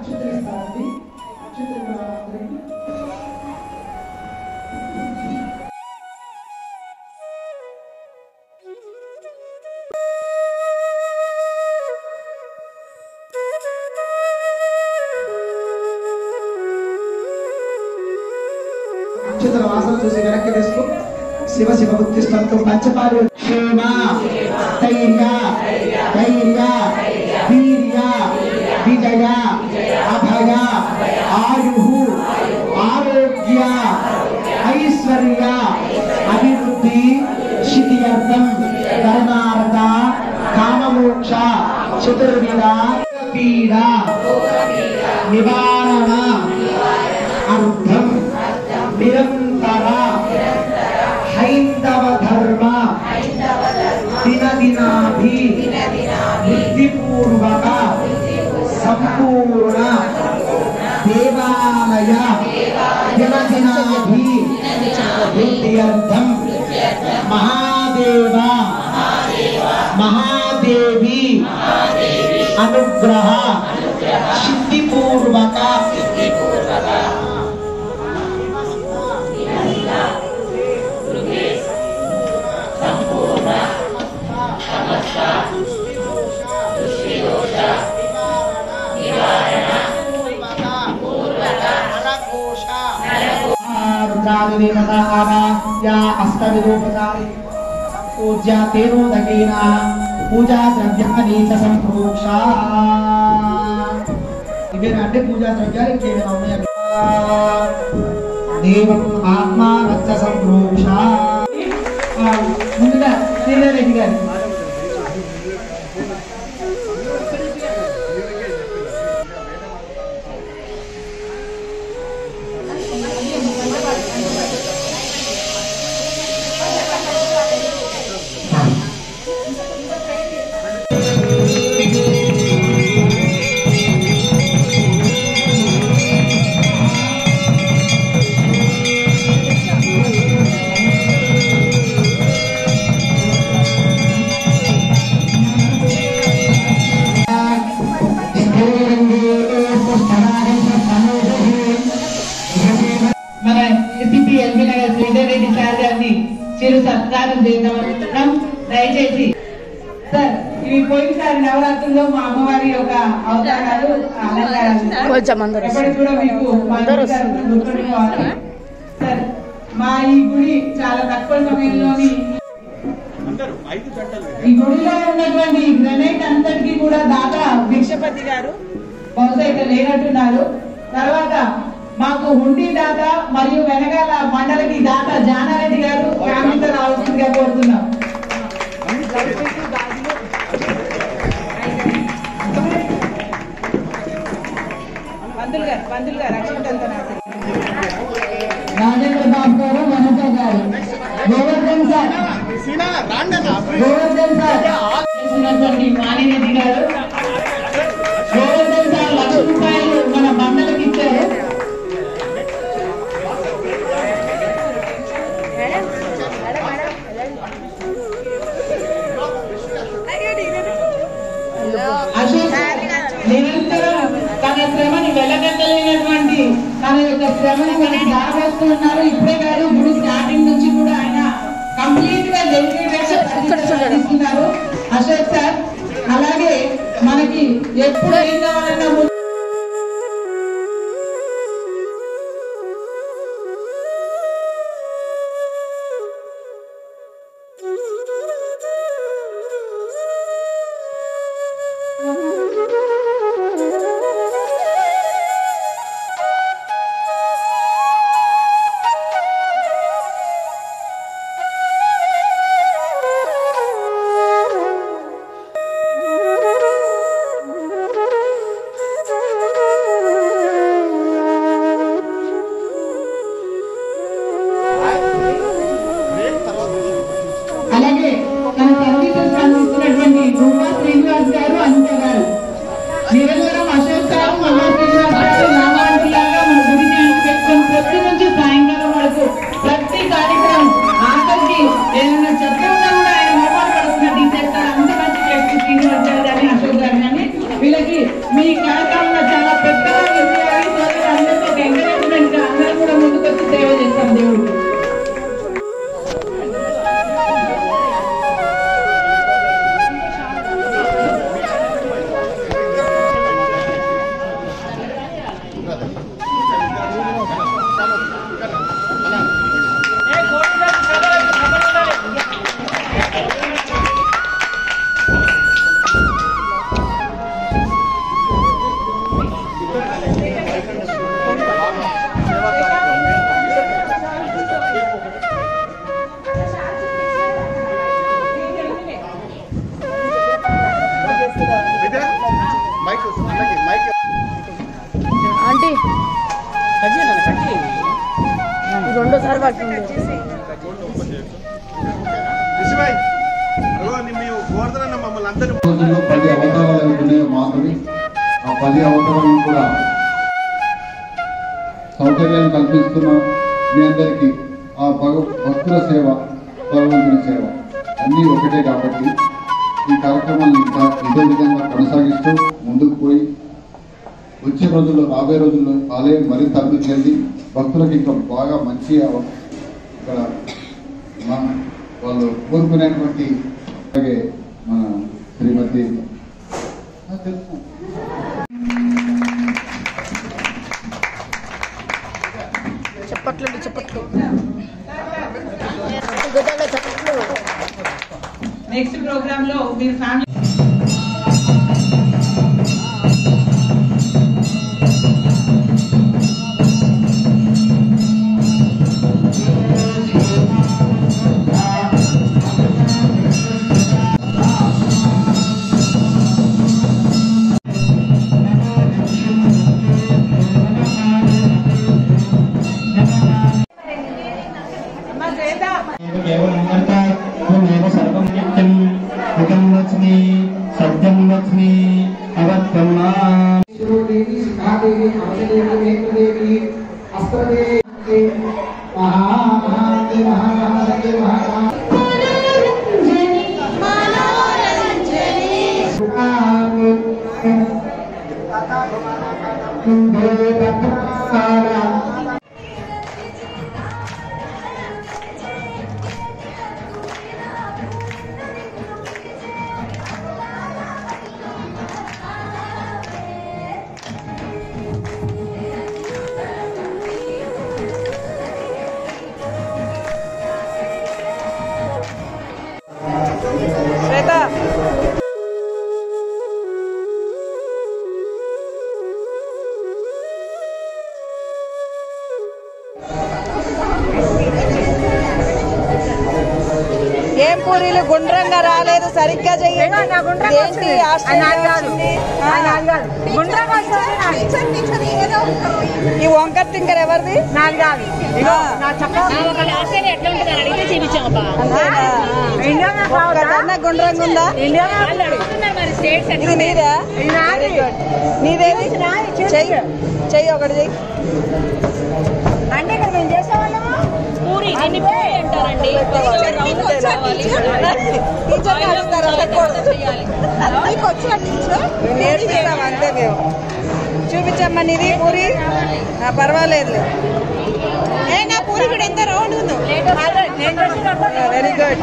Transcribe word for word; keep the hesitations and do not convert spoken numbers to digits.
అక్షతలు ఇస్తారండి. అక్షతలు కూడా అందరికీ అక్షతల వాసన చూసి వెనక్కి తీసుకో. శివ శివ బుద్ధిష్టంతో పంచపాలు క్షేమ ధైర్య ధైర్య వీర్య విజయ అభయ ఆయు ఆరోగ్య ఐశ్వర్య అభివృద్ధి శిథియర్థం కరుణార్థ కామమోక్ష చతుర్విధ పీడ నివారణ అర్థం నిరంతర హైందవ ధర్మ దినదినాభి బుద్ధిపూర్వక సంపూర్ణ దేవాలయ దినదినాభి బుద్ధ్యర్థం మహాదేవ మహాదేవి అనుగ్రహ సిద్ధిపూర్వక रुद्रादिदेवता आवाह्य अष्टविधोपचारे पूज्या तेनोदकेन पूजा द्रव्यानि च संप्रोक्षा इवेन అంటే పూజా ద్రవ్యాలు ఇంకేమైనా ఉన్నాయా? దేవం ఆత్మానచ్చ సంప్రోక్ష. ముందుగా శ్రీధరెడ్డి గారు మన SP LB Nagar Sridhar Reddy sir గారిని చిరు సత్కారం చేద్దామనుకుంటున్నాం. దయచేసి సార్ ఇవి పోయినసారి నవరాత్రుల్లో మా అమ్మవారి యొక్క అవతారాలు అలంకారాలు ఎప్పటికి కూడా మీకు గుర్తుండిపోవాలి సార్. మా ఈ గుడి చాలా తక్కువ సమయంలోని ఈ గుడిలో ఉన్నటువంటి గ్రనైట్ అంతటికి కూడా దాదా భిక్షపతి గారు బహుశా ఇక్కడ లేనట్టున్నారు. తర్వాత మాకు హుండీ దాత మరియు వెనకాల మండలికి దాత జానారెడ్డి గారు ఫ్యామిలీతో రావాల్సిందిగా కోరుతున్నాం. రాజేంద్ర బాబు గారు, వనజ గారు, గోవర్ధన్ సార్ గోవర్ధన్ సార్ మానిరెడ్డి గారు, గోవర్ధన్ సార్ లక్ష రూపాయలు మన మండలికి ఇచ్చారు. నిరంతరం తన శ్రమని వెలగట్టలేనటువంటి తన యొక్క శ్రమని మనకి దారిస్తూ ఉన్నారు. ఇప్పుడే కాదు, గుడి స్టార్టింగ్ నుంచి కూడా ఆయన కంప్లీట్ గా చేస్తున్నారు అశోక్ సార్. అలాగే మనకి ఎప్పుడు ఏం కావాలన్నా నిరంతరం అశోక్ సార్ రామాంటిలాగా మన గుడిని పెట్టుకొని ప్రతి నుంచి సాయంకాలం వరకు ప్రతి కార్యక్రమం ఆఖరికి ఏదైనా చెప్తున్నా కూడా ఆయన మొబైల్ పడుతున్నట్టు ఈ చేస్తారు. అంత మంచి చేసి శ్రీనివాస్ గారు కానీ అశోక్ గారు కానీ వీళ్ళకి మీ కార్యక్రమంలో చాలా పెద్దగా పది అవతారాలు అనుకునే మాధవి ఆ పది అవతారాలను కూడా సౌకర్యాలు కల్పిస్తున్న మీ అందరికీ ఆ భగ భక్తుల సేవ భగవంతుని సేవ అన్నీ ఒకటే కాబట్టి ఈ కార్యక్రమాన్ని ఇంకా ఇదే విధంగా కొనసాగిస్తూ ముందుకు పోయి వచ్చే రోజుల్లో రాబోయే రోజుల్లో ఆలయం మరింత అభివృద్ధి చెంది భక్తులకు ఇంకా బాగా మంచి ఇక్కడ వాళ్ళు కోరుకునేటువంటి అలాగే మన శ్రీమతి తెలుసు చెప్పట్లు చెప్పట్లు నెక్స్ట్ ప్రోగ్రామ్ లో మీరు ఫ్యామిలీ सत्यम लक्ष्मी अवत्कर्मा देवी सिद्धादेवी अवधदेवी नेत्रदेवी अस्त्रदेवी महामहादेवी महामहादेवी ఏం పూరీలు గుండ్రంగా రాలేదు సరిగ్గా చెయ్యండి ఈ వంకర తింకర్ ఎవరిది గుండ్రంగా ఉందా ఇది నీదా నీదేది చెయ్యి చెయ్యి ఒకటి చెయ్యి అంటే ఇక్కడ మేము చేసేవాళ్ళము పూరి అంటారండి నేర్పిస్తాం అంతే మేము చూపించమ్మా నీది పూరి పర్వాలేదు ఏ నా పూరి కూడా ఎంత రౌండ్ ఉందో వెరీ గుడ్